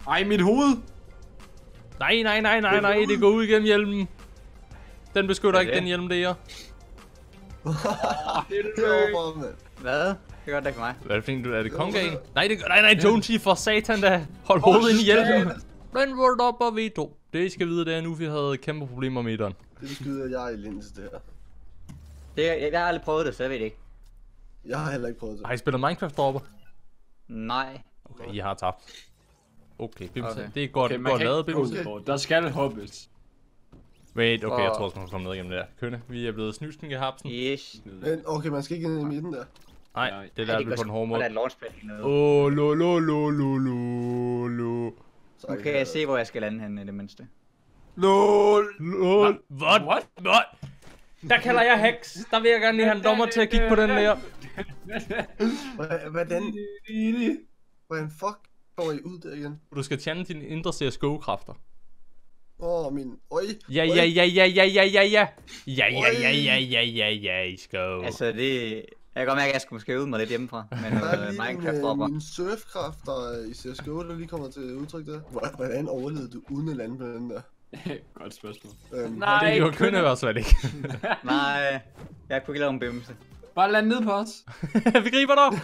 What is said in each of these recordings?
Ej, mit hoved! Nej, det går ud igennem hjelmen. Den beskytter ikke den hjelm, det er. Hvad? Det gør det ikke mig. Hvad er det fint, er det kongen? Nej, det gør nej, Jonesy for satan da. Hold hovedet ind i hjelmen. Den var op og V2. Det I skal vide, det er nu, vi havde kæmpe problemer med etteren. Det beskyder jeg i lins, det her. Jeg har aldrig prøvet det, så jeg ved det ikke. Jeg har heller ikke prøvet det. Har I spillet Minecraft dropper? Nej. Okay, I har tabt. Okay, Bimse. Okay. Det er godt, Okay, man godt kan lavet, ikke Bimse. gå. Der skal hoppes. Wait, okay, jeg tror også, man kan komme ned igennem det der. Kønne, vi er blevet snusken i hapsen. Yes. Men okay, man skal ikke ind i midten der. Nej, det der er på den hårde måde. Der er et launchpad hernede. Lo. Nu kan jeg se, hvor jeg skal lande henne i det mindste. Lol. What? Der kalder jeg hacks. Der vil jeg gerne lige have en dommer til at kigge på den der. Hvordan fuck går I ud der igen? Du skal channel dine indre CSGO-kræfter. Min... Oj. Ja, I skal. Altså det... Jeg kan godt mærke, at jeg skulle måske øve mig lidt hjemmefra. Men Der er lige Minecraft-dropper. mine surfkræfter i CSGO, der lige kommer til udtryk der. Hvordan overlevede du uden at lande på den der? Godt spørgsmål. Nej, det gjorde Kønne i hvert fald ikke. Nej, jeg kunne ikke lave en bimse. Bare land ned på os. Vi griber dig!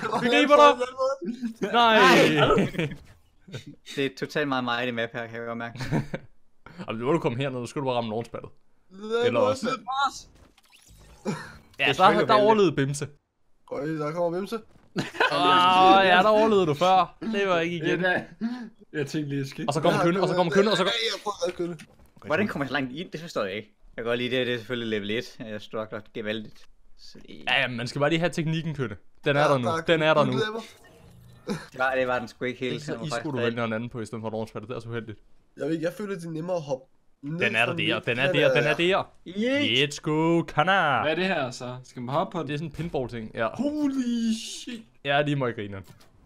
Nej! Det er totalt meget mig i det map her, kan jeg godt mærke. Og nu du komme herned, så skal du bare ramme launchpadet. Eller også. Ned på os. Ja, der overlevede Bimse. Øj, der kommer Bimse. Ja, der overlevede du før. Det var ikke igen. Jeg tænkte lige, skidt. Og så kommer Kønne, og så kommer Kønne, og så kommer... Jeg prøver at Kønne. Hvordan kommer jeg så langt ind? Det forstår jeg ikke. Jeg kan godt lide det, det er selvfølgelig level 1. Jeg struggler gevaldigt. Ja, man skal bare lige have teknikken, Kønne. Den er der nu. Den er der nu. Det var den sgu ikke helt. Så I skulle du vælge en anden på i stedet for launchpadet. Det er så uheldigt. Jeg ved ikke, jeg føler det er nemmere at hoppe. Den er der. Den er der. Let's go, kana. Hvad er det her så? Skal man hoppe på Det er det? sådan en pinball-ting, ja. Holy shit. Ja, lige må i grineren.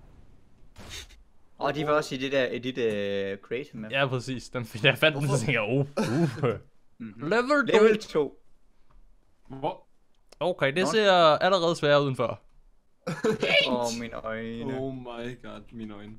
Og de var også i det der edit create med. Ja, præcis. Jeg fandt den, så tænkte jeg, Level 2. Level 2. Hvor? Okay, det ser allerede sværere udenfor. Mine øjne. Oh my god, mine øjne.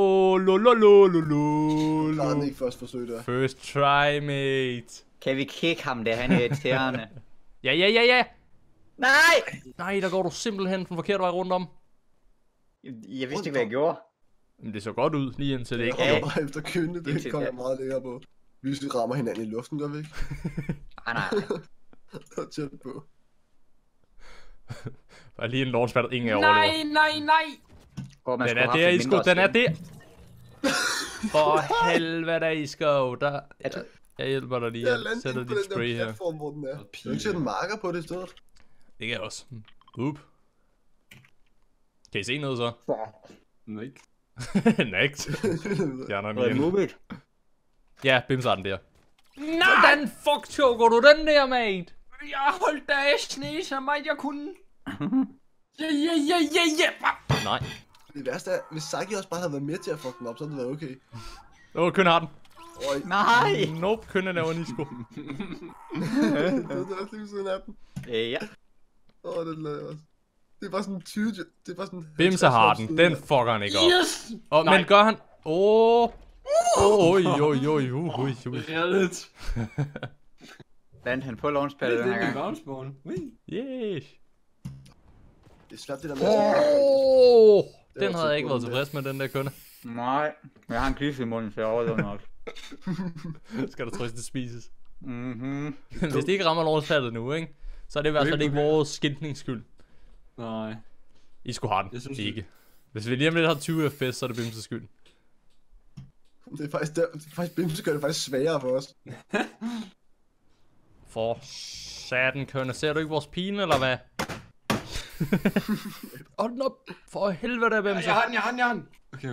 Lo. Klarer den ikke først forsøg der. First try, mate. Kan vi kick ham der, han er irriterende. Ja. Nej! Nej, der går du simpelthen den forkerte vej rundt om. Jeg vidste ikke, hvad jeg gjorde. Men det så godt ud, lige indtil det ikke. Jeg kommer bare efter Kønne, det kommer jeg meget længere på. Vi rammer hinanden i luften, gør vi ikke? Nej. Det er tæt på. Der er lige en launchpad, ingen er overlever. Nej. Den er der, Isko, den er der. For helvede, Isko. Jeg hjælper dig lige. Jeg sætter dit spray her. Platform, hvor den er. Jeg vil ikke sætte en marker på det i stedet. Det kan jeg også. Kan I se noget så? Nej. Next. Fjerner den Hvad er igen. muligt? Ja, Bimse har den der. Hvordan fuck choker du den der, mate? Jeg holdt dig af sne, så meget jeg kunne. Ja. Nej. Det værste er, hvis Saki også bare havde været med til at fuck den op, så havde det været okay. Kønne har den. Øj. Nej! Nope, Kønne laver en Isko. Det er også lige siden af den. Ja. Det lavede jeg også. Det er bare sådan 20... Det er bare sådan... Bimse har den. Den fucker han ikke op. Yes! Men gør han... Oj. Reddet. Landte han på launchpadet den her gang. Bounceballen. Yes. Det er svært det der med... Den havde jeg ikke været tilfreds med, den der Kønne. Nej, men jeg har en glyse i munden, så jeg overlever nok. Skal der trøste spises. Mhm. Hvis det ikke rammer launchpadet nu, ikke? Så er det i hvert fald ikke vores skintnings skyld. Nej. I skulle have den. Jeg synes, ikke. Hvis vi lige om lidt har 20 FPS, så er det Bimses skyld. Det er faktisk Bimse gør det faktisk sværere for os. For satan, Kønne. Ser du ikke vores pine, eller hvad? Hold den op. For helvede, Bimse. Jeg har den. Okay.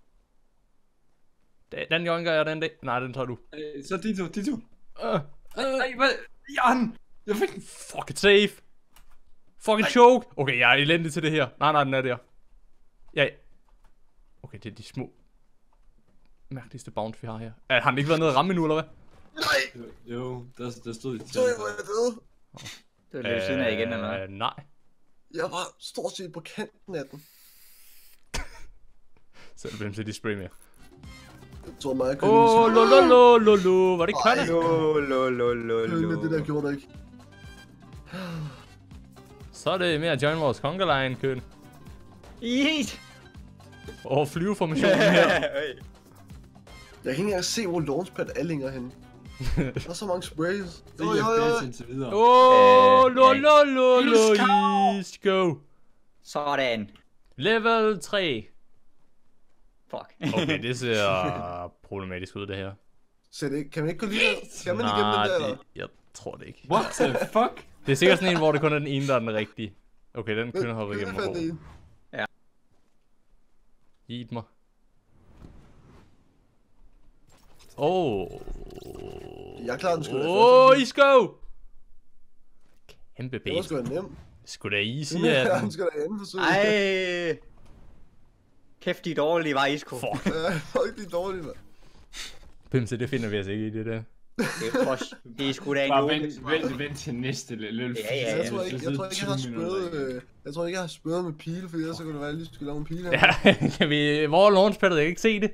Den jonker jeg, den dag. Nej, den tager du. Så de to. Nej, hvad? Jan! Jeg fik den. Fuck it safe. Fucking choke. Okay, jeg er elendig til det her. Nej, den er der. Ja. Okay, det er de små mærkeligste bounce, vi har her. Har den ikke været nede at ramme endnu, eller hvad? Nej! Jo, der stod de. Så hvor jeg døde. Det var lidt ved siden af igen, eller hvad? Nej. Jeg var stort set på kanten af den. Selv Bimse, de spray mere. tror mig, Kønne lige Lo. Var det ikke Kønne? Kønne, det der gjorde det ikke. Så er det med at join vores conga line, Kønne. Yeet! Og flyveformationen her. Jeg kan ikke engang se, hvor launchpad er længere henne. Der er så mange sprays. Det er FPS indtil videre. Lo, let's go. Sådan. Level 3. Fuck. Okay, det ser problematisk ud, det her. Så det, kan man ikke gå lige der? Skal man igennem den der, eller? Jeg tror det ikke. What the fuck? Det er sikkert sådan en, hvor det kun er den ene, der er den rigtige. Okay, den kunne hoppe igennem mig. Eat mig. Jeg klarer den sgu da. I go! Kæmpe Det var base. sgu da nemt. Sgu da easy, Ja, ja. den skal da anden forsøg. Ej. Kæft, de dårlige var isko. Fuck. Ja, fuck, de er dårlige, mand. Pimse, det finder vi altså ikke i det der. Det er sgu da en Bare god. vent til næste level. Ja. Jeg tror ikke, jeg tror ikke, jeg har spøget med pile, fordi ellers så kunne det være, at jeg lige skulle lave en pile her. Ja, kan vi... Hvor er launchpadet? Jeg kan ikke se det.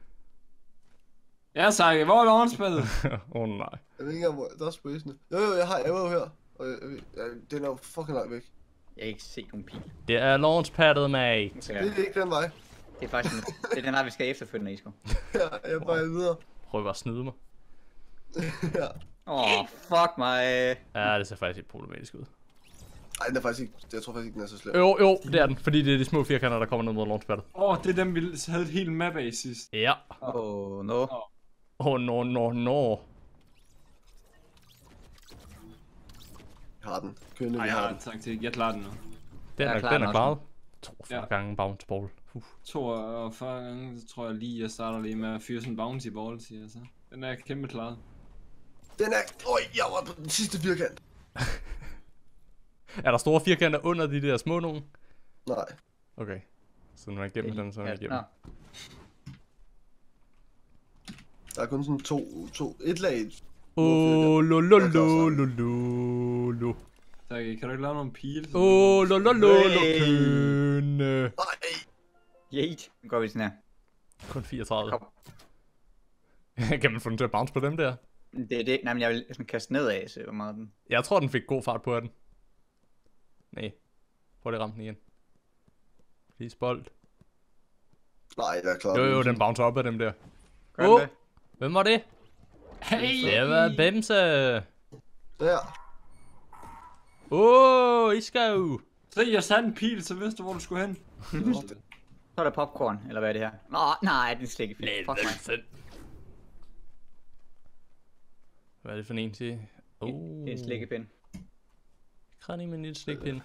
Ja, Sakke, hvor er launchpadet? Nej. Jeg ved ikke engang, hvor der er spraysene. Jo, jeg har arrow her. Og den er jo fucking langt væk. Jeg kan ikke se nogen pil. Det er launchpadet, mate. Det er ikke den vej. Det er faktisk det er den her, vi skal efterfølgende, Isko. Ja, jeg er bare videre. Prøv bare at snyde mig. Ja. Fuck mig. Ja, det ser faktisk helt problematisk ud. Ej, den er faktisk ikke, jeg tror faktisk ikke, den er så slem. Jo, det er den. Fordi det er de små firkanter, der kommer ned mod launchpadet. Det er dem, vi havde et helt map af sidst. Ja. No. No. Jeg har den. Kønne, Nej, vi jeg har har den. en taktik. Jeg klarer den nu. Den er klaret. 42 gange bounce ball. 42 gange, så tror jeg lige, jeg starter lige med at fyre sådan en bouncy ball, siger jeg så. Den er kæmpe klaret. Den er... jeg var på den sidste firkant. Er der store firkanter under de der små nogen? Nej. Okay. Så når man er igennem den, så er man igennem. Der er kun sådan et lag. Lo. Tak, kan du ikke lave nogle pile? Kønne. Nej. Yeet. Nu går vi sådan her. Kun 34. Kom. Kan man få den til at bounce på dem der? Det er det. Nej, men jeg vil sådan kaste nedad, så hvor meget den. Jeg tror, den fik god fart på den. Nej. Prøv lige at ramme den igen. Please bold. Nej, der er klart. Jo, den bouncer op af dem der. Gør det? Hvem var det? Hey! Det var Bimse. Der. Isko. Se, jeg satte en pil, så vidste du, hvor du skulle hen. Så er der popcorn, eller hvad er det her? Nej, det er slet ikke fedt. Fuck mig. Hvad er det for en til? Det er en slikkepind. Kræn med en lille slikpind.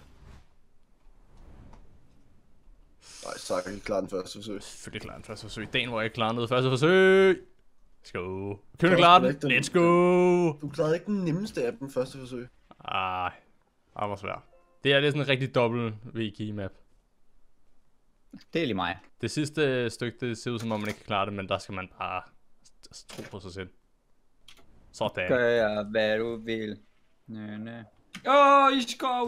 Nej, så kan jeg klare den første forsøg. Selvfølgelig klarer den første forsøg. Dagen, hvor jeg klarer noget første forsøg. Let's go. Kønne klarer den. Let's go. Du klarede ikke den nemmeste af den første forsøg. Ej, det var svært. Det er sådan en rigtig dobbelt V-key map. Det er lige mig. Det sidste stykke, det ser ud som om man ikke kan klare det, men der skal man bare tro på sig selv. Sådan. Gør jeg, hvad du vil. Næ. Isko!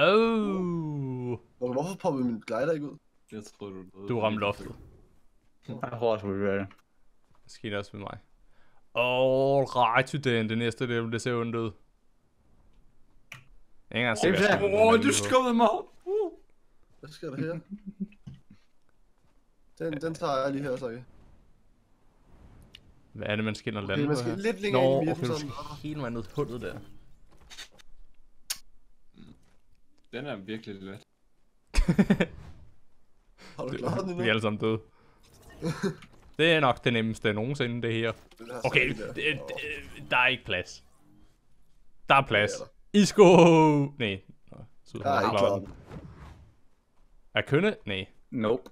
Hvorfor popper min glider ikke ud? Jeg tror Du ramte loftet. Jeg tror også, du gør det. Det skete også med mig. Alright, det næste level, det ser ondt ud. Ingen du skubbede mig op. Hvad sker der her? Den tager jeg lige her, så ikke. Hvad er det, man skal ind og lande Okay, man på skal her? lidt længere ind i midten, okay, du sådan. skal hele vejen ned i hullet der. Den er virkelig let. Har du klaret den endnu? Vi er alle sammen døde. Det er nok det nemmeste nogensinde, det her. Okay, der er ikke plads. Der er plads. Isko! Nej. Jeg har ikke klaret den. Er Kønne? Nej. Nope.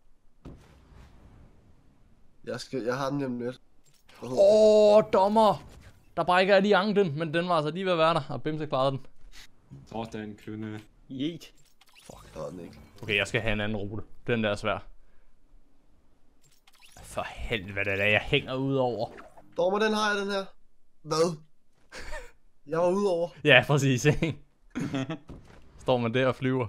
Jeg har den nemlig lidt. Dommer! Der brækker jeg lige anklen, men den var altså lige ved at være der, og Bimse klarede den. Sådan, Kønne. Yeet. Fuck, jeg den ikke. Okay, jeg skal have en anden rute. Den der er svær. For helvede, det er jeg hænger ud over. Dommer, den har jeg, den her. Hvad? Jeg var ude over. Ja, præcis, ikke? Står man der og flyver.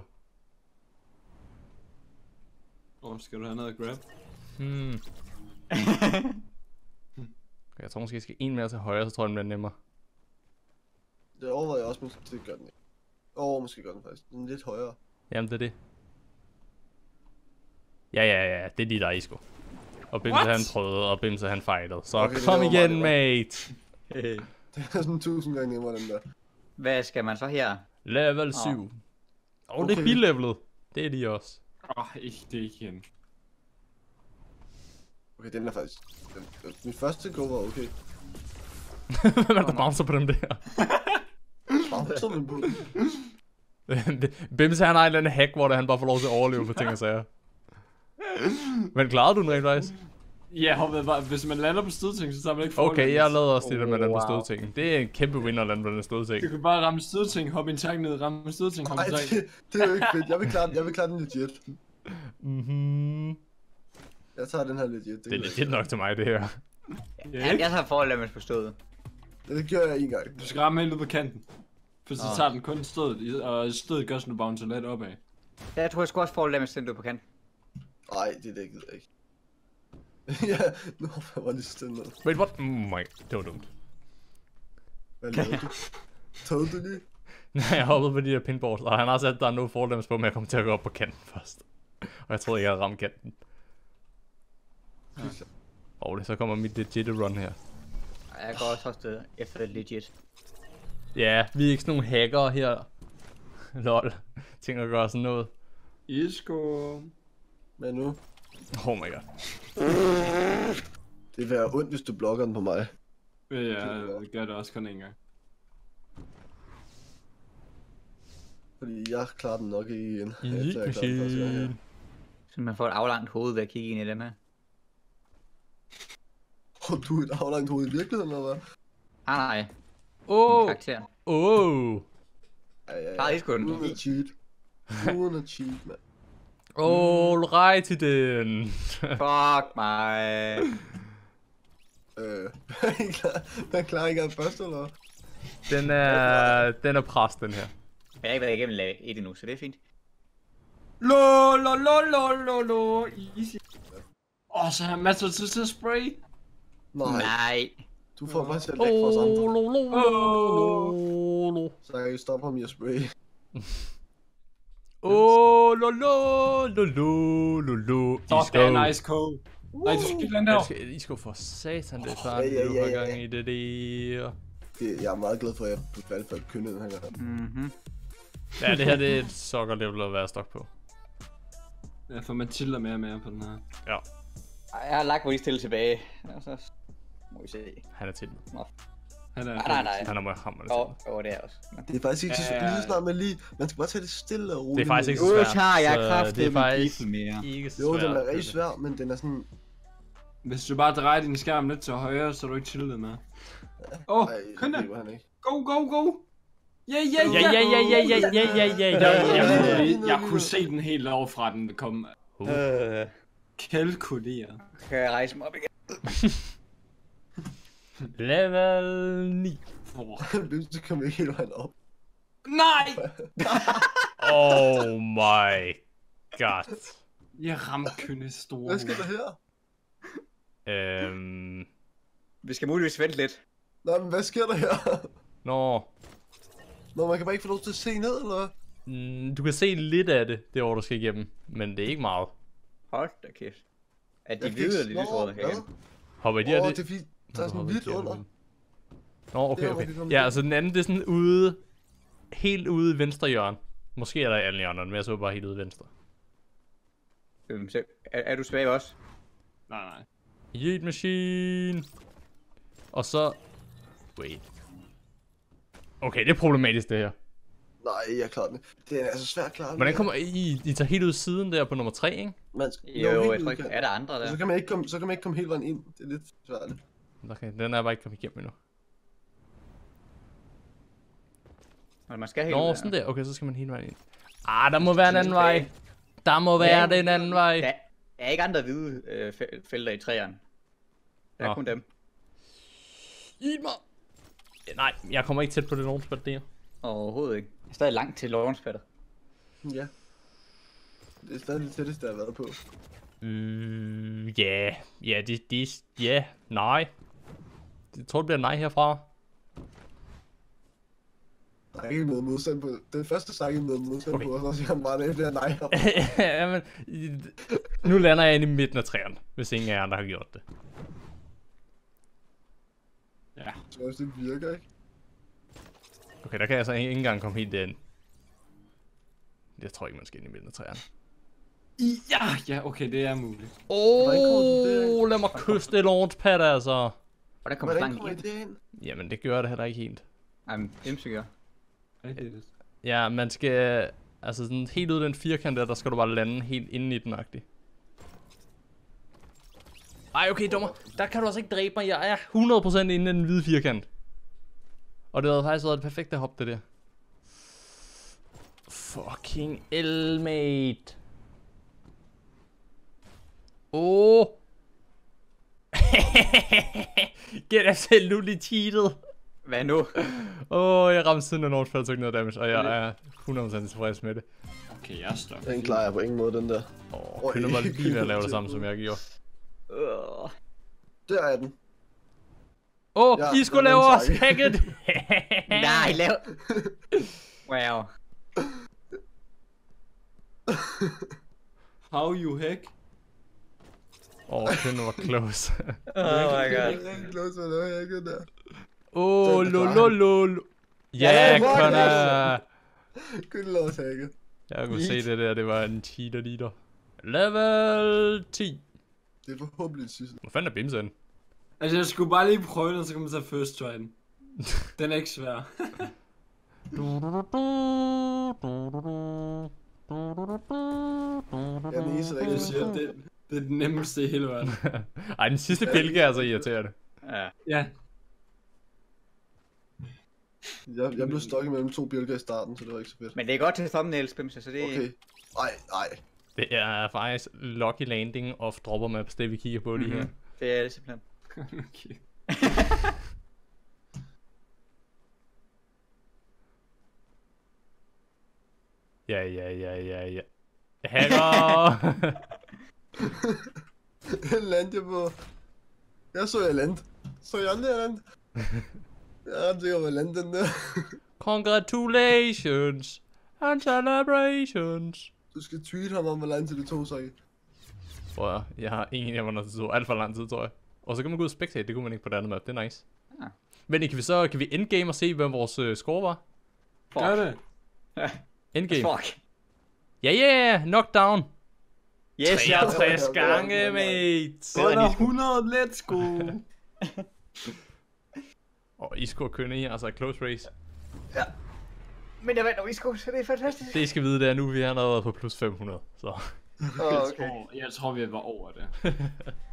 Skal du have noget at grab? Jeg tror måske, jeg skal en mere til højre, så tror jeg, den bliver nemmere. Det overvejer jeg også, men det gør den ikke. Måske gør den faktisk. Den er lidt højere. Jamen, det er det. Ja, det er lige der, Isco. Og Bimse han prøvede, og Bimse han fejlede. Så okay, kom igen, mate! Det er sådan 1000 gange nemmere, den der. Hvad skal man så her? Level 7. Det er bilevelet. Det er de også. Ikke det igen. Okay, den er faktisk... Min første go var okay. Hvem er der bouncer på dem der? Bouncer man på? Bimse han har en eller anden hack, hvor han bare får lov til at overleve på ting og sager. Men klarede du den rent faktisk? Ja, hvis man lander på stødting, så tager man ikke forhold. Okay, jeg lavede også det der med den på stødting. Det er en kæmpe winner, den på den stødting. Du kan bare ramme stødting, hoppe en tank ned, ramme stødting, hoppe en tank. Det er jo ikke fedt. Jeg vil klare den legit. Jeg tager den her legit. Det er legit nok til mig, det her. Jeg tager forhold damage på stødet. Det gør jeg en gang. Du skal ramme helt ud på kanten. For så tager den kun stødet, og stødet gør sådan, du bouncer let opad. Ja, jeg tror, jeg skulle også forhold damage, den du på kanten. Nej, det gider jeg ikke. Ja, nu var jeg lige stille ned. Wait, what? Det var dumt. Hvad lavede du? Tog du lige? Nej, jeg hoppede på de der pinballs, og han har sat, der er no fall damage på, men jeg kommer til at gå op på kanten først. Og jeg troede ikke, jeg havde ramt kanten. Så kommer mit legit run her. Jeg går også efter legit. Ja, vi er ikke sådan nogle hackere her. Lol. Tænker at gøre sådan noget. Isco. Men nu? Oh my god. Det vil være ondt, hvis du blokker den på mig. Ja, jeg gør det også kun en gang. Fordi jeg klarer den nok ikke igen. Så man får et aflangt hoved ved at kigge ind i dem her. Du er et aflangt hoved i virkeligheden, eller hvad? Nej. Karakter. Klar, Isco den. Uden at cheat. Uden at cheat, mand. Alright til den. Fuck mig. Den klarer ikke engang første, eller hvad? Den er pres, den her. Jeg har ikke været igennem lag 1 endnu, så det er fint. Lo, easy. Så har masser af tid til at spray. Nej. Du får bare selv væk fra os andre. Så jeg kan stoppe ham i at spray. Så er en nice code. Nej, du skal ikke lande her. I skal for satan, det er fandme, du har gang i det der. Jeg er meget glad for, at jeg blev valgt for at kynde den her gang. Ja, det her det er et sokker level at være stok på. Ja, for man chiller mere og mere på den her. Ja. Jeg har lagt hvor de stille tilbage. Så må vi se. Han er til. Nej. Han er med hammer det det er også. Det er faktisk ikke så lige snart med lige. Man skal bare tage det stille og roligt. Det er faktisk ikke så svært. Jeg kræfter det er faktisk ikke så svært. Jo, den er rigtig svær, men den er sådan... Hvis du bare drejer din skærm lidt til højre, så er du ikke chillet med. Kun da. Go. Ja. Jeg kunne se den helt overfra, den kom. Kalkuleret. Kan jeg rejse mig op igen? Level 9. Så kommer jeg helt vejen op. Nej! Oh my god. Jeg ramte kønne store. Hvad sker der her? Vi skal muligvis vente lidt. Nej, men hvad sker der her? Nå, man kan bare ikke få lov til at se ned, eller hvad? du kan se lidt af det, det år du skal igennem, men det er ikke meget. Hold da kæft. Er de hvide eller de lyserøde herinde? Hopper de af det? Det er fordi, der er sådan hvidt under. Nå, okay. Ja, altså den anden, det er sådan ude, helt ude i venstre hjørne. Måske er der i alle hjørnerne, men jeg så bare helt ude i venstre. Så er du tilbage også? Nej. Yeet machine. Og så... Wait. Okay, det er problematisk det her. Nej, jeg klarer den. Det er altså svært at klare. Hvordan kommer I tager helt ud siden der på nummer 3, ikke? Jo, jeg tror ikke, er der andre der? Så kan man ikke komme helt vejen ind. Det er lidt svært. Okay, den er bare ikke kommet igennem endnu. Man skal helt sådan der. Okay, så skal man hele vejen ind. Der må være en anden vej. Der må være den anden vej. Der er ikke andre hvide felter i træerne. Der er kun dem. Eat mig! Nej, jeg kommer ikke tæt på det launchpad der. Overhovedet ikke. Det er stadig langt til launchpadet. Ja. Det er stadig det tætteste, jeg har været på. Nej. Jeg tror, det bliver nej herfra. Der er ikke noget modstand på. Den første sang er noget modstand på, og så siger han bare, det bliver nej. Jamen, nu lander jeg inde i midten af træerne, hvis ingen af jer andre har gjort det. Ja. Så også det virker, ikke? Okay, der kan jeg så ikke engang komme helt ind. Jeg tror ikke, man skal ind i midten af træerne. Ja, okay, det er muligt. Lad mig kysse det launchpad, altså. Hvordan kommer I det ind? Jamen, det gør det heller ikke helt. Jamen, Imse gør. Ja, man skal... Altså sådan helt ud af den firkant der skal du bare lande helt inde i den agtig. Ej, okay, dummer. Der kan du altså ikke dræbe mig. Jeg er 100% inde i den hvide firkant. Og det havde faktisk været det perfekte hop, det der. Fucking mate. Get absolutely cheated. Hvad nu? Jeg ramte siden af Nordfald, så ikke noget damage, og jeg er 100% tilfreds med det. Okay, jeg er stop. Den klarer jeg på ingen måde, den der. Kønner var lige ved at lave det samme, som jeg gjorde. Der er den. I skulle lave også hacket! Nej, lav... Wow. How you hack? Kønner var close. Oh my god. Close, hvad laver jeg ikke der? Lololol. Ja, Connor! Kunne lov at hacket. Jeg kunne se det der, det var en cheater leader. Level 10. Det er forhåbentlig det sidste. Hvor fanden er Bimsen? Altså, jeg skulle bare lige prøve den, så kan man tage first try den. Den er ikke svær. Jeg er den eneste, der ikke Jeg siger, det er den nemmeste i hele verden. Ej, den sidste bjælke er så irriterende. Ja. Jeg blev stukket mellem 2 bjælker i starten, så det var ikke så fedt. Men det er godt til thumbnails, Bimse, så det... Okay. Ej. Det er faktisk lucky landing of dropper maps, det vi kigger på lige her. Det er det simpelthen. Okay. Ja. Hacker! Den landte jeg på. Jeg så jeg landte. Så jeg landte. Jeg er ret sikker på at lande den der. Congratulations and celebrations. Du skal tweete ham om, hvor lang tid det tog sig. Prøv jeg har ingen idé, hvornår det tog alt for lang tid, tror jeg. Og så kan man gå ud og spectate, det kunne man ikke på det andet map, det er nice. Men kan vi endgame og se, hvad vores score var? Gør det. Endgame. Fuck. Ja, knockdown. Yes, 63 gange, mate. Under 100, let's go. Og I skulle køre her, altså close race. Ja. Men jeg vandt, vi skulle, så det er fantastisk. Det I skal vide, det er nu, vi har været på plus 500, så. Okay. Jeg tror, vi var over det.